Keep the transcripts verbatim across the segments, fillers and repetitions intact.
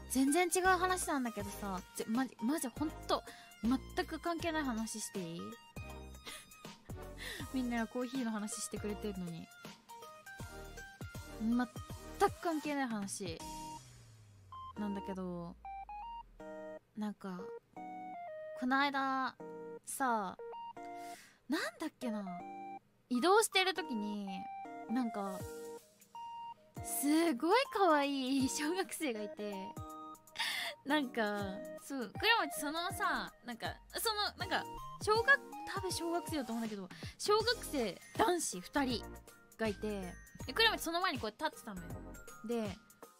全然違う話なんだけどさ、ぜマジマジほんと全く関係ない話していい？みんながコーヒーの話してくれてるのに全く関係ない話なんだけど、なんかこの間さ、なんだっけな、移動してる時になんかすごい可愛い小学生がいて、なんかそう倉持そのさ、なんかそのなんか小学多分小学生だと思うんだけど、小学生男子ふたりがいて、で倉持その前にこうやって立ってたのよ。で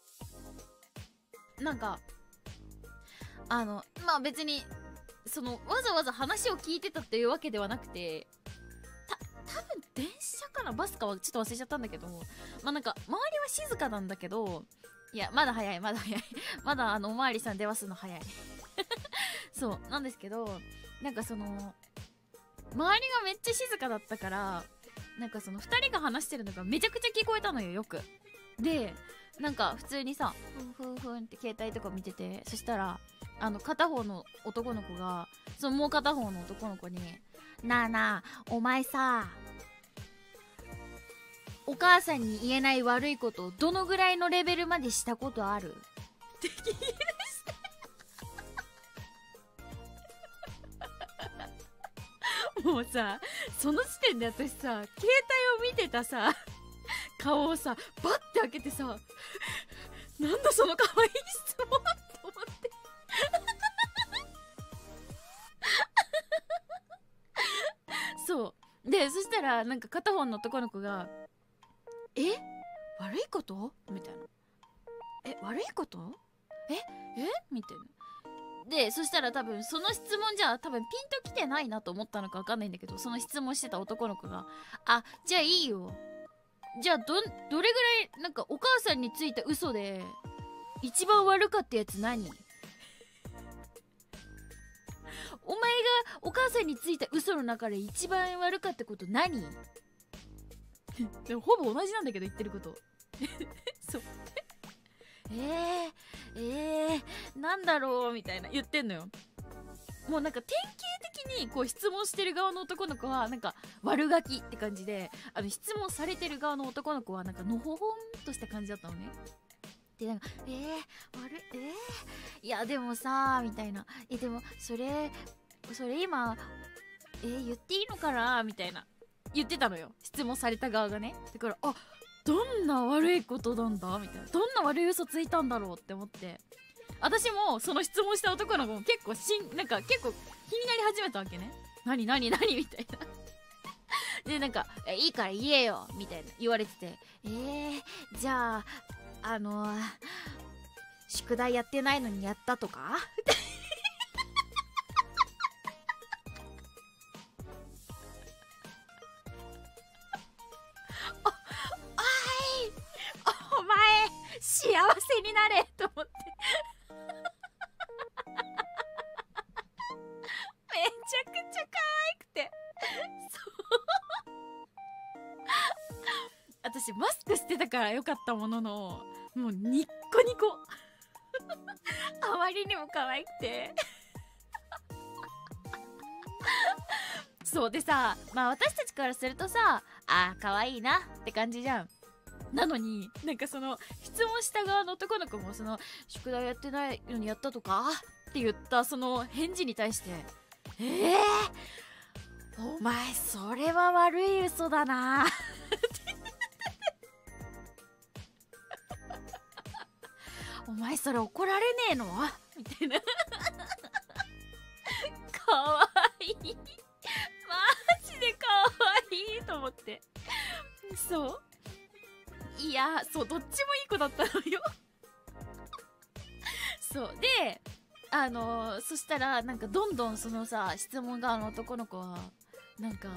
なんかあのまあ別にそのわざわざ話を聞いてたっていうわけではなくて、た多分電車かなバスかはちょっと忘れちゃったんだけど、まあなんか周りは静かなんだけど、いやまだ早いまだ早いまだあのおまわりさん電話するの早いそうなんですけど、なんかその周りがめっちゃ静かだったから、なんかそのふたりが話してるのがめちゃくちゃ聞こえたのよ、よく。でなんか普通にさふんふんふんって携帯とか見てて、そしたらあの片方の男の子がそのもう片方の男の子に「なあなあお前さ、お母さんに言えない悪いことをどのぐらいのレベルまでしたことある？」って聞いてもうさ、その時点で私さ、携帯を見てたさ顔をさバッて開けてさ、なんだその可愛い質問と思ってそうで、そしたらなんか片方の男の子が「え悪いこと?」みたいな「え悪いこと？ええみたいな。でそしたら多分その質問じゃ多分ピンときてないなと思ったのか分かんないんだけど、その質問してた男の子が「あ、じゃあいいよ、じゃあどどれぐらいなんかお母さんについた嘘で一番悪かったやつ何？お前がお母さんについた嘘の中で一番悪かったこと何？」でもほぼ同じなんだけど言ってることそうえー、えー、なんだろうみたいな言ってんのよ。もうなんか典型的にこう質問してる側の男の子はなんか悪ガキって感じで、あの質問されてる側の男の子はなんかのほほんとした感じだったのね。でなんかえー、悪いえー、いやでもさみたいな、えでもそれそれ今えー、言っていいのかなみたいな言ってたのよ、質問された側がね。だからあ、どんな悪いことなんだみたいな、どんな悪い嘘ついたんだろうって思って、私もその質問した男の子も結構しんなんか結構気になり始めたわけね。何何何みたいなでなんかえいいから言えよみたいな言われてて、えー、じゃああのー、宿題やってないのにやったとか幸せになれと思ってめちゃくちゃ可愛くてそう私マスクしてたからよかったものの、もうニッコニコあまりにも可愛くてそうでさ、まあ私たちからするとさ、あー可愛いなって感じじゃん。なのになんかその質問した側の男の子もその宿題やってないのにやったとかって言ったその返事に対してえー、お前それは悪い嘘だなお前それ怒られねえのみたいなかわいいマジでかわいいと思って、そういやそうどっちもいい子だったのよそうであのー、そしたらなんかどんどんそのさ質問側の男の子はなんか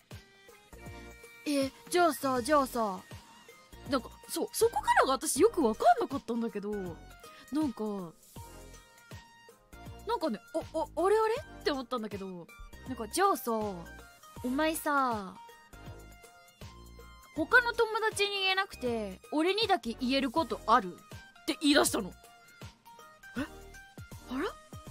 えじゃあさじゃあさなんかそうそこからが私よく分かんなかったんだけど、なんかなんかねおおあれあれって思ったんだけど、なんかじゃあさお前さ他の友達に言えなくて俺にだけ言えることあるって言い出したの。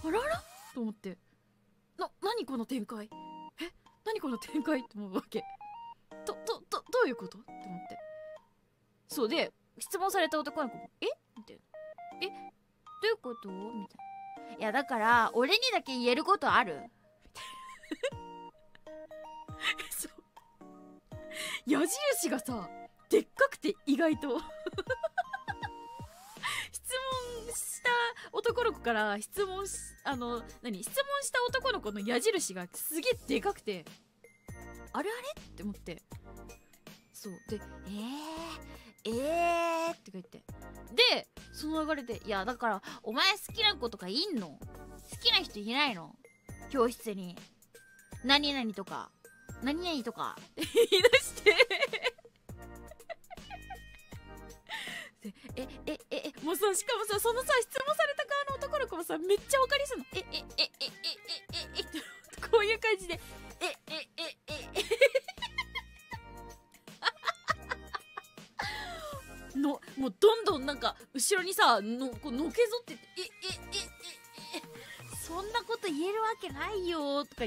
あららと思って、な、何この展開、え、何この展開って思うわけ。ど、ど、ど、どういうことって思って。そうで、質問された男の子も、えみたいな。え、どういうことみたいな。いや、だから、俺にだけ言えることあるみたいな。そう。矢印がさ、でっかくて意外と。質問した男の子から質問し、あの、何質問した男の子の矢印がすげえでかくて、あれあれって思って。そう。で、えー、えーって言って。で、その流れで、いや、だから、お前好きな子とかいんの？好きな人いないの？教室に。何々とか、何々とか、って言い出して。で、え、え、え、え、もうさ、しかもさ、そのさ、質問された側の男の子もさ、めっちゃ分かりそうなの。え、え、え、え、え、え、え、え、って、こういう感じで、え、え、え、え、え、の、もうどんどんなんか、後ろにさ、の、こうのけぞってて、え、え、え、え、え、そんなこと言えるわけないよーとか言って。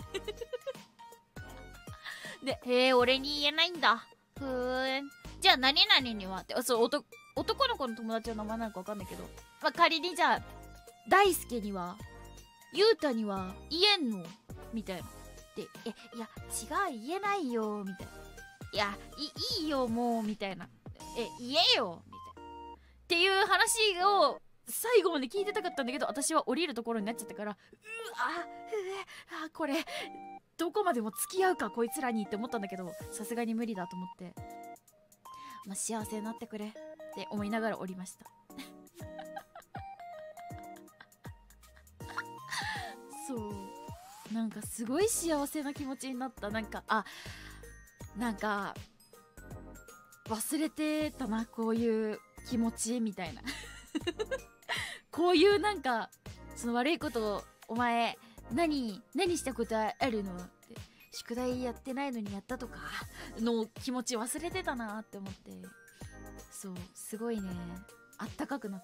で、へえ、俺に言えないんだ。ふーん。じゃあ何々にはって、そう、男、男の子の友達の名前なのかわかんないけど、まあ、仮にじゃあ、大輔には、ゆうたには言えんのみたいな。で、え、いや、違う、言えないよ、みたいな。いや、いいいよ、もう、みたいな。え、言えよ、みたいな。っていう話を、最後まで聞いてたかったんだけど、私は降りるところになっちゃったから、うあ、うあ、これ、どこまでも付き合うか、こいつらにって思ったんだけど、さすがに無理だと思って、まあ、幸せになってくれって思いながら降りました。そうなんかすごい幸せな気持ちになった。なんかあなんか忘れてたな、こういう気持ちみたいな。こういうなんかその悪いことをお前何何したことあるのって宿題やってないのにやったとかの気持ち忘れてたなって思って、そうすごいねあったかくなった。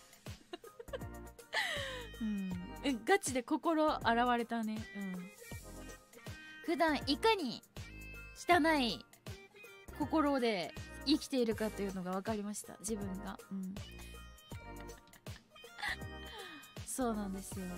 うん、えガチで心洗われたね。うん、普段いかに汚い心で生きているかというのが分かりました、自分が。うん、そうなんですよ。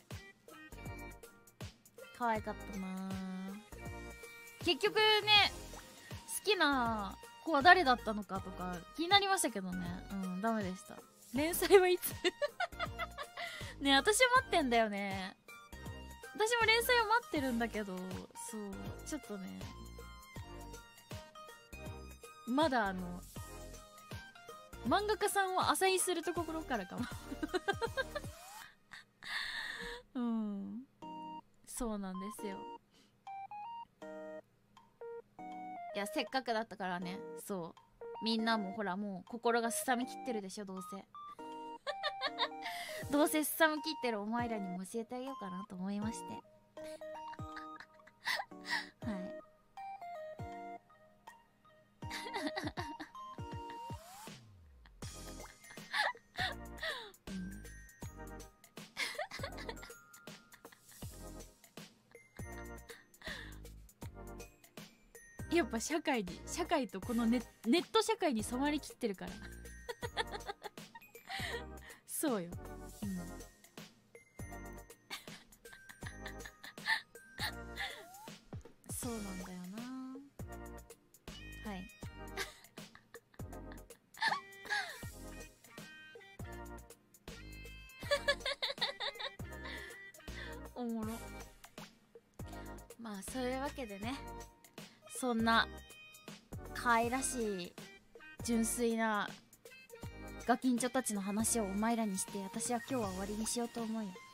可愛かったな。結局ね、好きな子は誰だったのかとか気になりましたけどね。うん、ダメでした。連載はいつ？ねえ、私待ってんだよね。私も連載を待ってるんだけど、そう、ちょっとね、まだあの、漫画家さんを浅いするところからかも。うん。そうなんですよ。いや、せっかくだったからね、そう。みんなもほら、もう心がすさみきってるでしょ、どうせ。どうせすさむきってるお前らにも教えてあげようかなと思いまして。はい。やっぱ社会に社会とこのネ、ネット社会に染まりきってるから。そうよ。うん、そうなんだよな。はい。おもろ。まあそういうわけでね、そんな可愛らしい純粋なガキンチョたちの話をお前らにして、私は今日は終わりにしようと思うよ。